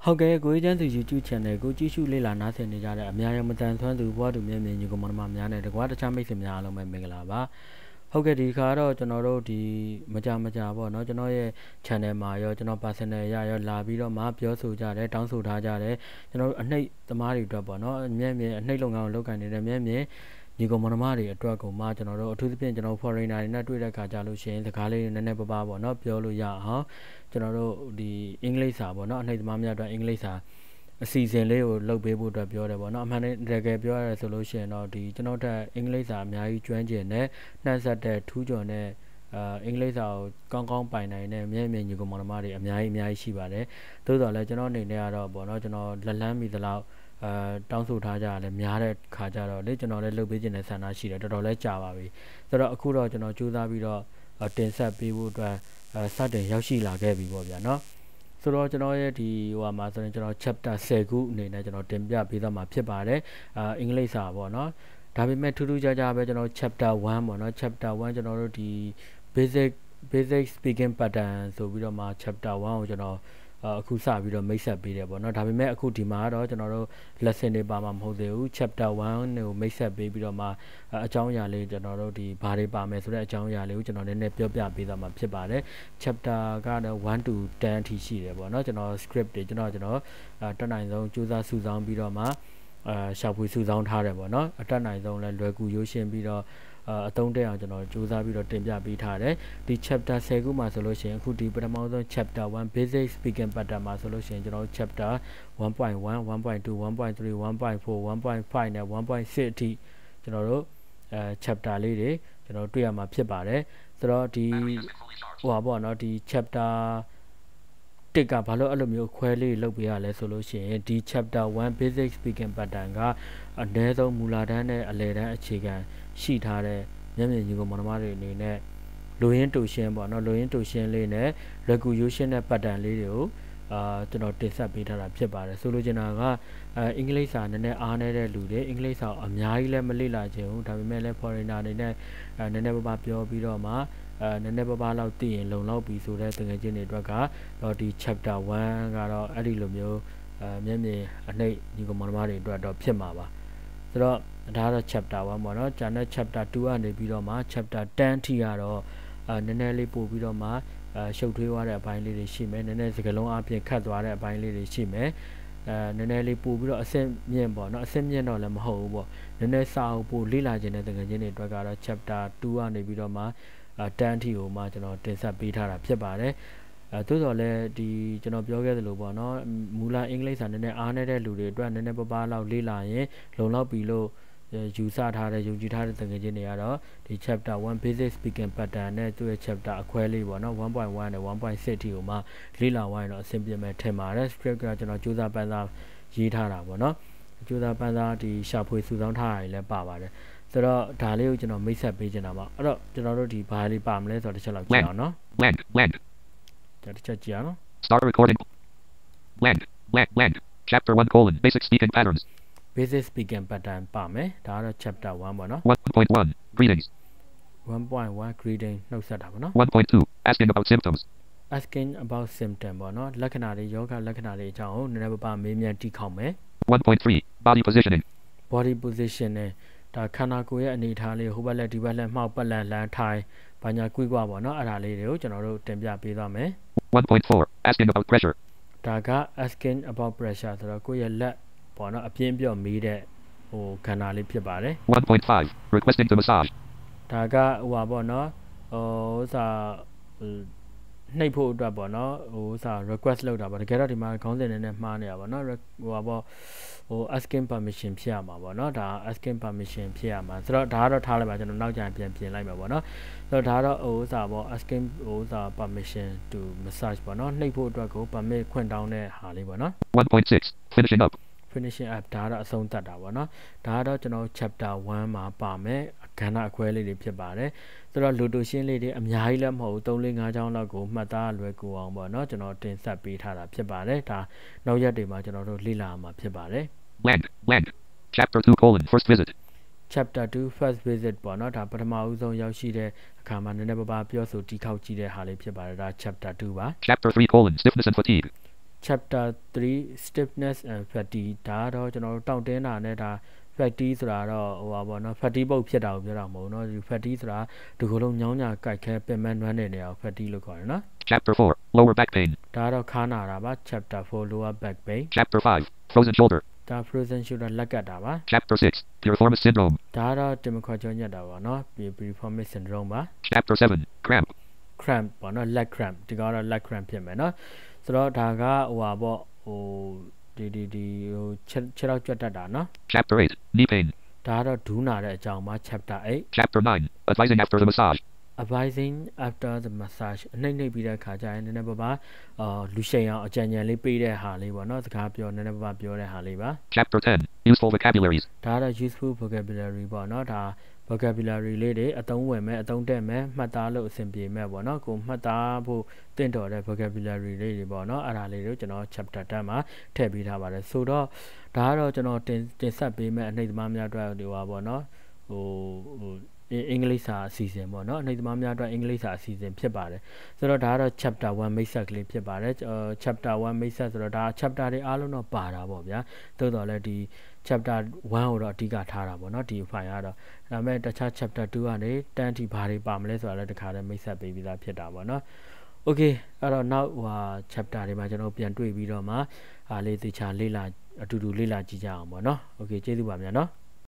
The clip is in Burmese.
ဟုတ်ကဲ့ကိုကြီးကျန်းသူ YouTube channel ကိုကြည့်ရှုလေ့လာနားဆင်နေကြတဲ့အများကြီးမတန်ဆွမ်းသူဘဝတူမြင့်မြင့်ညီကောင်မများနဲ့တကွာတခြားမိတ်ဆွေများအားလုံးပဲမင်္ဂလာပါဟုတ်ကဲ့ဒီခါတော့ကျွန်တော်တို့ဒီမကြပေါ့เนาะကျွန်တော်ရဲ့ channel မှာရောကျွန်တော် personal ရရောလာပြီးတော့မှပြောဆိုကြတယ်တောင်းဆိုထားကြတယ်ကျွန်တော်တို့အနှိတ်သမားတွေအတွက်ပေါ့เนาะမြင့်မြင့်အနှိတ်လုပ်ငန်းကိုလုပ်ကိုင်နေတဲ့မြင့်မြင့်ညီကောင်မတွေအတွက်ကိုမှကျွန်တော်တို့အထူးသဖြင့်ကျွန်တော် foreigner တွေနဲ့တွေ့တဲ့ခါကြလို့ရှိရင်စကားလေးနည်းနည်းပါးပါပေါ့เนาะပြောလို့ရအောင်ကျွန်တော်တို့ဒီအင်္ဂလိပ်စာပေါ့เนาะအနှိတ်သမားများအတွက်အင်္ဂလိပ်စာအစီအစဉ်လေးကိုလုပ်ပေးဖို့အတွက်ပြောတယ်ပေါ့နော်အမှန်တကယ်ပြောရဆိုလို့ရှိရင်တော့ဒီကျွန်တော်တို့အင်္ဂလိပ်စာအများကြီးကျွမ်းကျင်တဲ့နှံ့ဆက်တဲ့ထူးချွန်တဲ့အင်္ဂလိပ်စာကိုကောင်းပိုင်နိုင်တဲ့မြဲမြံညီကောင်မတွေအများကြီးရှိပါတယ်သို့တော်လည်းကျွန်တော်အနေနဲ့ကတော့ပေါ့နော်ကျွန်တော်လက်လန်းမိသလောက်တောင်းဆိုထားကြရတယ်များတဲ့ခါကြတော့လေကျွန်တော်လည်းလုပ်ပေးခြင်းနဲ့ဆန္ဒရှိတယ်တော်တော်လေးကြာပါပြီဆိုတော့အခုတော့ကျွန်တော်ကြိုးစားပြီးတော့တင်ဆက်ပေးဖို့အတွက်စတင်ရောက်ရှိလာခဲ့ပြီပေါ့ဗျာနော်ဆိုတော့ကျွန်တော်ရဲ့ဒီမှာဆိုရင်ကျွန်တော် chapter 10ခုအနေနဲ့ကျွန်တော်တင်ပြပေးသွားမှာဖြစ်ပါတယ်အင်္ဂလိပ်စာပေါ့နော်ဒါပေမဲ့ထူးထူးခြားခြားပဲကျွန်တော် chapter 1ပေါ့နော် chapter 1ကျွန်တော်တို့ဒီ basic speaking pattern ဆိုပြီးတော့မှ chapter 1ကိုကျွန်တော်အခုစပြီးတော့မိတ်ဆက်ပေးတယ်ပေါ့နော်ဒါပေမဲ့အခုဒီမှာတော့ကျွန်တော်တို့ lesson တွေပါမှာမဟုတ်သေးဘူး chapter 1ကိုမိတ်ဆက်ပေးပြီးတော့မှအကြောင်းအရာလေးကျွန်တော်တို့ဒီဘာတွေပါမယ်ဆိုတဲ့အကြောင်းအရာလေးကိုကျွန်တော်နည်းနည်းပြောပြပေးသွားမှာဖြစ်ပါတယ် chapter ကတော့1 to 10အထိရှိတယ်ပေါ့နော်ကျွန်တော် script တွေကျွန်တော်တက်နိုင်ဆုံးစူးစမ်းစုဆောင်းပြီးတော့မှရှာဖွေစုဆောင်းထားတယ်ပေါ့နော်အတက်နိုင်ဆုံးလဲလွယ်ကူရိုးရှင်းပြီးတော့အသုံးတဲ့အောင်ကျွန်တော်စူးစမ်းပြီးတော့တင်ပြပေးထားတယ်ဒီ chapter 10ခုမှာဆိုလို့ရှိရင်အခုဒီပထမဆုံး chapter 1 basic speaking pattern မှာဆိုလို့ရှိရင်ကျွန်တော် chapter 1.1 1.2 1.3 1.4 1.5 နဲ့ 1.6 အထိကျွန်တော်တို့chapter လေးတွေကျွန်တော်တွေ့ရမှာဖြစ်ပါတယ်ဆိုတော့ဒီပေါ့နော်ဒီ chapter တစ်ကဘာလို့အဲ့လိုမျိုးခွဲလေးလုပ်ပေးရလဲဆိုလို့ရှိရင်ဒီ chapter 1 basic speaking pattern ကအနည်းဆုံးမူလတန်းနဲ့အလယ်တန်းအခြေခံရှိထားတဲ့မျက်မြင်ညီကောင်မတွေအနေနဲ့လိုရင်းတူရှင်းပေါ့နော်လိုရင်းတူရှင်းလေးနဲ့ regulation နဲ့ pattern လေးတွေကိုကျွန်တော်တင်ဆက်ပေးထားတာဖြစ်ပါတယ်ဆိုလိုချင်တာကအင်္ဂလိပ်စာနည်းနည်းအားနည်းတဲ့လူတွေအင်္ဂလိပ်စာအများကြီးလည်းမလေ့လာချင်ဘူးဒါပေမဲ့လည်း foreigner အနေနဲ့နည်းနည်းပါးပြောပြီးတော့မှနည်းနည်းပါးလောက်သိရင်လုံလောက်ပြီဆိုတဲ့တကယ်ချင်းတွေအတွက်ကတော့ဒီ chapter 1ကတော့အဲ့ဒီလိုမျိုးမျက်မြင်အနှိပ်ညီကောင်မတွေအတွက်တော့ဖြစ်မှာပါဆိုတော့ဒါကတော့ chapter 1ပေါ့နော်ကျန်တဲ့ chapter 2ကနေပြီးတော့မှ chapter 10ထိကတော့နည်းနည်းလေးပို့ပြီးတော့မှရှုပ်ထွေးသွားတဲ့အပိုင်းလေးတွေရှိမယ်နည်းနည်းစကားလုံးအပြင်ခတ်သွားတဲ့အပိုင်းလေးတွေရှိမယ်နည်းနည်းလေးပို့ပြီးတော့အဆင့်မြင့်ပေါ့နော်အဆင့်မြင့်တော့လည်းမဟုတ်ဘူးပေါ့နည်းနည်းစာအုပ်ပို့လေ့လာခြင်းတဲ့တကယ်ချင်းတွေအတွက်ကတော့ chapter 2ကနေပြီးတော့မှ10ထိကိုမှကျွန်တော်တင်ဆက်ပေးထားတာဖြစ်ပါတယ်သို့တော်လည်းဒီကျွန်တော်ပြောခဲ့သလိုပေါ့နော်မူလအင်္ဂလိပ်စာနည်းနည်းအားနည်းတဲ့လူတွေအတွက်နည်းနည်းပါးလောက်လေ့လာရင်လုံလောက်ပြီလို့ယူဆထားတဲ့ယုံကြည်ထားတဲ့တကယ်ချင်းတွေကတော့ဒီ chapter 1 basic speaking pattern နဲ့သူ့ရဲ့ chapter အခွဲလေးပေါ့နော် 1.1 နဲ့ 1.6 ထိကိုမှလေ့လာဝိုင်းတော့အဆင်ပြေမယ်ထင်ပါတယ် script ကကျွန်တော်စူးစမ်းပန်းစားရေးထားတာပေါ့နော်စူးစမ်းပန်းစားဒီရှာဖွေစုဆောင်းထားတာလည်းပါပါတယ်ဆိုတော့ဒါလေးကိုကျွန်တော်မိတ်ဆက်ပေးချင်တာပါအဲ့တော့ကျွန်တော်တို့ဒီဘာလေးပါမလဲဆိုတော့တစ်ချက်လောက်ကြည့်အောင်နော် Land. တစ်ချက်ကြည့်အောင်နော် Start recording. Land. Chapter 1 colon. Basic speaking patterns. basic speaking pattern ပါမယ်ဒါကတော့ chapter 1ပေါ့နော် 1.1 Greetings. 1.1 greeting နှုတ်ဆက်တာပေါ့နော် 1.2 Asking about symptoms. asking about symptom ပေါ့နော်လက္ခဏာတွေယောဂလက္ခဏာတွေအကြောင်းကိုနည်းနည်းပါးမေးမြန်းတီးခေါင်မယ် 1.3 Body positioning. body position နဲ့ဒါခန္ဓာကိုယ်ရဲ့အနေအထားလေးဟိုဘက်လက်ဒီဘက်လက်မှောက်ပတ်လန်လန်ထိုင်ဘာညာကွေ့ကွာပေါ့နော်အဲ့ဒါလေးတွေကိုကျွန်တော်တို့တင်ပြပေးသွားမယ် 1.4 Asking about pressure. ဒါက asking about pressure ဆိုတော့ကိုယ့်ရဲ့လက်ပေါ့နော်အပြင်းပြော့မေးတဲ့ခန္ဓာလေးဖြစ်ပါတယ် 1.5 Requesting to massage. ဒါကပေါ့နော်နှိပ်ဖို့အတွက်ပေါ့နော်request လုပ်တာပေါ့တကယ်တော့ဒီမှာခေါင်းစဉ်နဲ့မှားနေတာပေါ့နော်asking permission ဖြစ်ရမှာပေါ့နော်ဒါ asking permission ဖြစ်ရမှာဆိုတော့ဒါကတော့ထားလိုက်ပါကျွန်တော်နောက်ကျရင်ပြန်ပြင်လိုက်မှာပေါ့နော်ဆိုတော့ဒါကတော့asking permission to massage ပေါ့နော်နှိပ်ဖို့အတွက်ကို permit ခွင့်တောင်းတဲ့ဟာလေးပေါ့နော် 1.6 Finishing up. finishing up ဒါကတော့အဆုံးသတ်တာပေါ့နော်ဒါကတော့ကျွန်တော် chapter 1မှာပါမယ်ကဏ္ဍအခွဲလေးတွေဖြစ်ပါတယ်ဆိုတော့လူတူရှင်းလေးတွေအများကြီးလည်းမဟုတ်ဘူး3 4 5ချောင်းလောက်ကိုမှတ်သားလွယ်ကူအောင်ပေါ့နော်ကျွန်တော်တင်ဆက်ပေးထားတာဖြစ်ပါတယ်ဒါနောက်ရက်တွေမှာကျွန်တော်တို့လေ့လာမှာဖြစ်ပါတယ် Land. Chapter 2 colon. First visit. chapter 2 first visit ပေါ့နော်ဒါပထမဦးဆုံးရောက်ရှိတဲ့အခါမှာနည်းနည်းပါးပါပြောဆိုတီးခေါက်ကြည့်တဲ့ဟာလေးဖြစ်ပါတယ်ဒါ chapter 2ပါ Chapter 3 colon. Stiffness and fatigue. chapter 3 stiffness and fatigue ဒါတော့ကျွန်တော်တို့တောင့်တင်းတာနဲ့ဒါ fatigue ဆိုတာတော့ဟိုပါပေါ့နော် fatigue ပုတ်ဖြစ်တာကိုပြောတာမဟုတ်နော်ဒီ fatigue ဆိုတာဒီကုလုံးညောင်းညာကြိုက်ခဲပင်မနွမ်းနေနေအောင် fatigue လို့ခေါ်တယ်နော် Chapter 4 Lower back pain ဒါတော့ခါနာတာပါ chapter 4 lower back pain Chapter 5 Frozen shoulder ဒါ frozen shoulder လက်ကတ်တာပါ Chapter 6 Piriformis syndrome ဒါတော့ Democratical ညက်တာပါနော် Piriformis syndrome ပါ Chapter 7 Cramp cramp ပေါ့နော် leg cramp ဒီကတော့ leg cramp ဖြစ်မယ်နော်ဆိုတော့ဒါကဟိုပါပေါ့ဟိုဒီဟိုခြေထောက်ကြွတ်တတ်တာနော် Chapter 8 Knee pain ဒါကတော့ဒူးနာတဲ့အကြောင်းပါ chapter 8 Chapter 9 Advising after the massage advising after the massage နှိမ့်ပြီးတဲ့ခါကျရင်နည်းနည်းပါးပါလူရှိန်အောင်အကြံဉာဏ်လေးပေးတဲ့ဟာလေးပေါ့နော်စကားပြောနည်းနည်းပါးပြောတဲ့ဟာလေးပါ Chapter 10 Useful vocabularies ဒါကတော့ useful vocabulary ပေါ့နော်ဒါ vocabulary လေးတွေအသုံးဝင်မဲ့အသုံးတက်မဲ့မှတ်သားလို့အဆင်ပြေမဲ့ပေါ့နော်ကိုမှတ်သားဖို့တင့်တော်တဲ့ vocabulary လေးတွေပေါ့နော်အဲ့ဒါလေးတွေကိုကျွန်တော် chapter 10မှာထည့်ပေးထားပါတယ်ဆိုတော့ဒါကတော့ကျွန်တော်တင်ဆက်ပေးမဲ့အနှိမ့်သမားများအတွက်ဒီပါပေါ့နော်ဟိုအင်္ဂလိပ်စာအစီအစဉ်ပေါ့နော်အနှိမ့်သမားများအတွက်အင်္ဂလိပ်စာအစီအစဉ်ဖြစ်ပါတယ်ဆိုတော့ဒါကတော့ chapter 1 မိတ်ဆက်ကလေးဖြစ်ပါတယ်chapter 1 မိတ်ဆက်ဆိုတော့ဒါ chapter တွေအားလုံးတော့ပါတာပေါ့ဗျာသို့တော်လည်းဒီ chapter 1ကိုတော့အဓိကထားတာပေါ့နော်ဒီ file ကတော့ဒါပေမဲ့တခြား chapter 2ကနေတန်းထိဘာတွေပါမလဲဆိုတာလည်းတခါတည်းမိတ်ဆက်ပေးပြီးသားဖြစ်တာပေါ့နော် okay အဲ့တော့နောက်chapter တွေမှာကျွန်တော်ပြန်တွေ့ပြီးတော့မှအားလေးသေချာလေ့လာအတူတူလေ့လာကြည့်ကြအောင်ပေါ့နော် okay ကျေးဇူးပါဗျာနော်